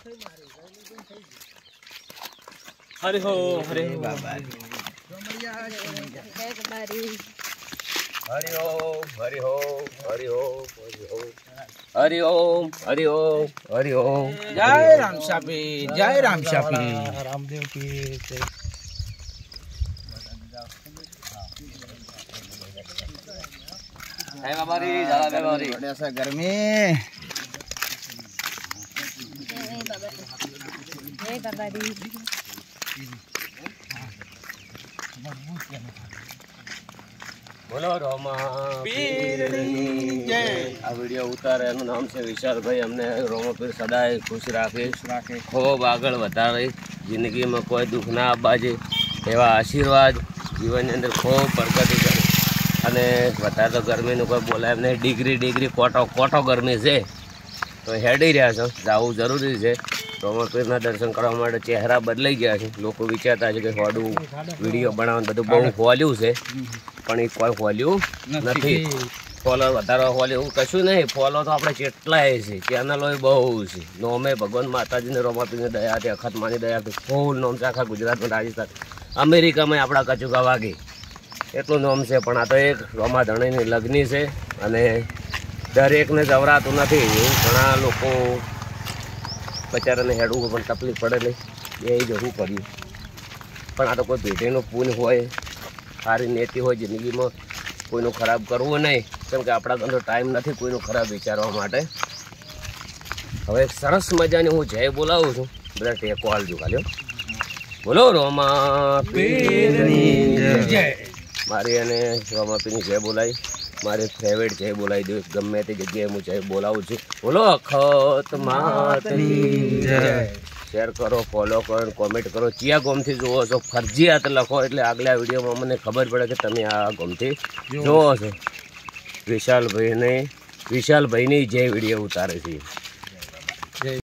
हरि हो बाबा हरि ओम हरि ओम हरि ओम हरि ओम हरि ओम हरि ओम जय राम शापी रामदेव की जय। जय बाबा री जय बाबा री ऐसा गर्मी जय बाबा री बोलो रोमा पीर जय। आ वीडियो उतारे एનું નામ છે વિશાલભાઈ। અમને રોમા પીર સદાય ખુશ રાખે ખૂબ આગળ વધારે જિંદગીમાં કોઈ દુઃખ ના આપવા એવા આશીર્વાદ જીવનની અંદર ખૂબ પ્રગતિ કરે અને વધારે તો ગરમીનું કોઈ બોલાય એમને ડિગ્રી કોટો ગરમી છે તો હેડી રહ્યા છો જવું જરૂરી છે। રોમા પીરના દર્શન કરવા માટે ચહેરા બદલાઈ ગયા છે। લોકો વિચારતા છે કે હોડું વિડીયો બનાવવાનું બધું બહુ ખોલ્યું છે પણ એ કોઈ ખોલ્યું નથી। ફોલો વધારવા ખોલ્યું એવું કશું નહીં। ફોલો તો આપણે કેટલાય છે ચેનલો બહુ છે। નોમે ભગવાન માતાજીને રોમા પીરની દયાથી અખતમાની દયાથી ફૂલ નોમ છે આખા ગુજરાતમાં રાજસ્થાન અમેરિકામાં આપણા કચુકા વાગી એટલું નોમ છે। પણ આ તો એક રોમા ધણીની લગ્ની છે અને દરેકને જવરાતું નથી। એવું ઘણા લોકો બચારાને હેડવું પણ તકલીફ પડે નહીં એ જવું કર્યું પણ આ તો કોઈ ભેટીનું પૂન હોય સારી નેતિ હોય જિંદગીમાં કોઈનું ખરાબ કરવું નહીં કેમ કે આપણા અંદર ટાઈમ નથી કોઈનું ખરાબ વિચારવા માટે। હવે એક સરસ મજાની હું જય બોલાવું છું બધા ટેકો હાલજો ખાલી બોલો રોમા પીરની જય। મારી અને રોમા પીરની જય બોલાવી મારી ફેવરેટ જય બોલાવી દઉં ગમે તે જગ્યાએ હું જય બોલાવું છું। બોલો અખત માતની જય। શેર કરો ફોલો કરો કોમેન્ટ કરો કયા ગોમથી જુઓ છો ફરજિયાત લખો એટલે આગલા વિડીયોમાં મને ખબર પડે કે તમે આ ગોમથી જુઓ છો। વિશાલભાઈની જય વિડીયો ઉતારે છે।